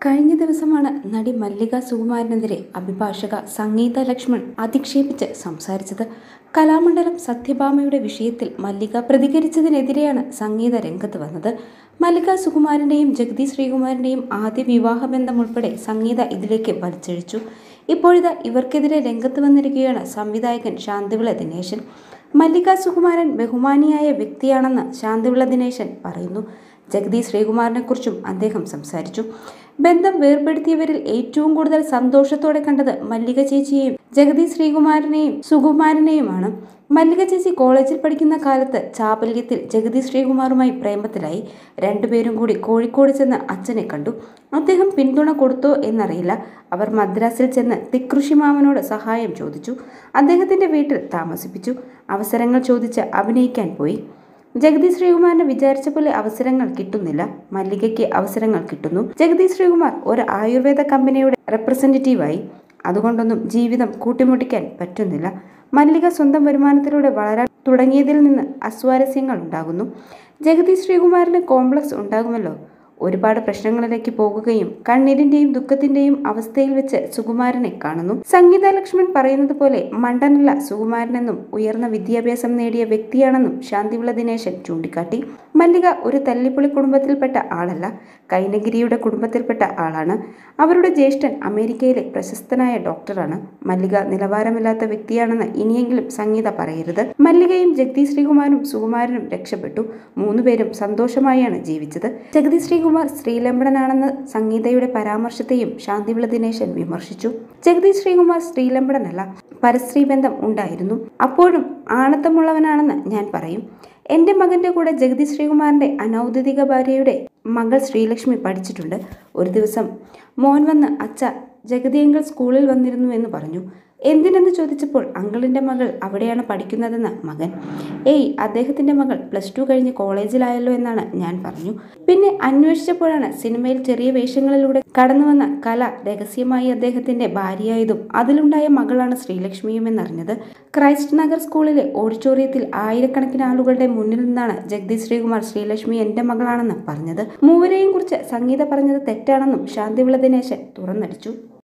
കഴിഞ്ഞ ദിവസമാണ് നടി മല്ലിക സുകുമാരനെതിരെ അഭിഭാഷക സംഗീത ലക്ഷ്മൺ അധിക്ഷേപിച്ച് സംസാരിച്ചത്. കലാമണ്ഡലം സത്യഭാമയുടെ വിഷയത്തിൽ മല്ലിക പ്രതികരിച്ചതിനെതിരെയാണ് സംഗീത രംഗത്ത് വന്നത്. മല്ലിക സുകുമാരന്റെയും ജഗതി ശ്രീകുമാറിന്റെയും ആദ്യ വിവാഹബന്ധം ഉൾപ്പെടെ സംഗീത ഇതിലേക്ക് വലിച്ചിഴച്ചു. ഇപ്പോഴിതാ ഇവർക്കെതിരെ രംഗത്ത് വന്നിരിക്കുകയാണ് സംവിധായകൻ ശാന്തിവിള ദിനേശൻ. മല്ലിക സുകുമാരൻ ബഹുമാനിയായ വ്യക്തിയാണെന്ന് ശാന്തിവിള ദിനേശൻ പറയുന്നു. ജഗതി ശ്രീകുമാറിനെക്കുറിച്ചും അദ്ദേഹം സംസാരിച്ചു. ബന്ധം വേർപെടുത്തിയവരിൽ ഏറ്റവും കൂടുതൽ സന്തോഷത്തോടെ കണ്ടത് മല്ലിക ചേച്ചിയെയും ജഗതി ശ്രീകുമാരനെയും സുകുമാരനെയുമാണ്. മല്ലിക ചേച്ചി കോളേജിൽ പഠിക്കുന്ന കാലത്ത് ചാപല്യത്തിൽ ജഗതി ശ്രീകുമാറുമായി പ്രേമത്തിലായി. രണ്ടുപേരും കൂടി കോഴിക്കോട് ചെന്ന് അച്ഛനെ കണ്ടു. അദ്ദേഹം പിന്തുണ കൊടുത്തോ എന്നറിയില്ല. അവർ മദ്രാസിൽ ചെന്ന് തിക്കൃഷി മാമനോട് സഹായം ചോദിച്ചു. അദ്ദേഹത്തിന്റെ വീട്ടിൽ താമസിപ്പിച്ചു. അവസരങ്ങൾ ചോദിച്ച് അഭിനയിക്കാൻ പോയി. ജഗതി ശ്രീകുമാറിന് വിചാരിച്ച പോലെ അവസരങ്ങൾ കിട്ടുന്നില്ല. മല്ലികയ്ക്ക് അവസരങ്ങൾ കിട്ടുന്നു. ജഗതി ശ്രീകുമാർ ഒരു ആയുർവേദ കമ്പനിയുടെ റെപ്രസെന്റേറ്റീവായി. അതുകൊണ്ടൊന്നും ജീവിതം കൂട്ടിമുട്ടിക്കാൻ പറ്റുന്നില്ല. മല്ലിക സ്വന്തം വരുമാനത്തിലൂടെ വളരാൻ തുടങ്ങിയതിൽ നിന്ന് അസ്വാരസ്യങ്ങൾ ഉണ്ടാകുന്നു. ജഗതി ശ്രീകുമാറിന് കോംപ്ലക്സ് ഉണ്ടാകുമല്ലോ. ഒരുപാട് പ്രശ്നങ്ങളിലേക്ക് പോകുകയും കണ്ണീരിന്റെയും ദുഃഖത്തിന്റെയും അവസ്ഥയിൽ വെച്ച് സുകുമാരനെ കാണുന്നു. സംഗീത ലക്ഷ്മൺ പറയുന്നത് പോലെ മണ്ടനല്ല സുകുമാരനെന്നും ഉയർന്ന വിദ്യാഭ്യാസം നേടിയ വ്യക്തിയാണെന്നും ശാന്തിവിള ദിനേശൻ ചൂണ്ടിക്കാട്ടി. മല്ലിക ഒരു തല്ലിപ്പൊളി കുടുംബത്തിൽപ്പെട്ട ആളല്ല, കൈനഗിരിയുടെ കുടുംബത്തിൽപ്പെട്ട ആളാണ്. അവരുടെ ജ്യേഷ്ഠൻ അമേരിക്കയിലെ പ്രശസ്തനായ ഡോക്ടറാണ്. മല്ലിക നിലവാരമില്ലാത്ത വ്യക്തിയാണെന്ന് ഇനിയെങ്കിലും സംഗീത പറയരുത്. മല്ലികയും ജഗതി ശ്രീകുമാരും സുകുമാരനും രക്ഷപ്പെട്ടു. മൂന്നുപേരും സന്തോഷമായാണ് ജീവിച്ചത്. ജഗതി ശ്രീകുമാർ സ്ത്രീലമ്പടനാണെന്ന സംഗീതയുടെ പരാമർശത്തെയും ശാന്തിവിള ദിനേശൻ വിമർശിച്ചു. ജഗതി ശ്രീകുമാർ സ്ത്രീലമ്പടനല്ല, പരസ്ത്രീ ബന്ധം ഉണ്ടായിരുന്നു. അപ്പോഴും ആണത്തമുള്ളവനാണെന്ന് ഞാൻ പറയും. എൻ്റെ മകന്റെ കൂടെ ജഗതി ശ്രീകുമാറിന്റെ അനൗദ്യോഗിക ഭാര്യയുടെ മകൾ ശ്രീലക്ഷ്മി പഠിച്ചിട്ടുണ്ട്. ഒരു ദിവസം മോൻ വന്ന് അച്ഛ ജഗതി അങ്കിൾ സ്കൂളിൽ വന്നിരുന്നു എന്ന് പറഞ്ഞു. എന്തിനെന്ന് ചോദിച്ചപ്പോൾ അങ്കിളിൻ്റെ മകൾ അവിടെയാണ് പഠിക്കുന്നതെന്ന് മകൻ. അദ്ദേഹത്തിൻ്റെ മകൾ +2 കഴിഞ്ഞ് കോളേജിലായല്ലോ എന്നാണ് ഞാൻ പറഞ്ഞു. പിന്നെ അന്വേഷിച്ചപ്പോഴാണ് സിനിമയിൽ ചെറിയ വേഷങ്ങളിലൂടെ കടന്നു വന്ന കല രഹസ്യമായി അദ്ദേഹത്തിൻ്റെ ഭാര്യയായതും അതിലുണ്ടായ മകളാണ് ശ്രീലക്ഷ്മിയും എന്നറിഞ്ഞത്. ക്രൈസ്റ്റ് നഗർ സ്കൂളിലെ ഓഡിറ്റോറിയത്തിൽ ആയിരക്കണക്കിന് ആളുകളുടെ മുന്നിൽ നിന്നാണ് ജഗതി ശ്രീകുമാർ ശ്രീലക്ഷ്മി എൻ്റെ മകളാണെന്ന് പറഞ്ഞത്. മൂവരെയും കുറിച്ച് സംഗീത പറഞ്ഞത് തെറ്റാണെന്നും ശാന്തിവിള ദിനേശൻ തുറന്നടിച്ചു.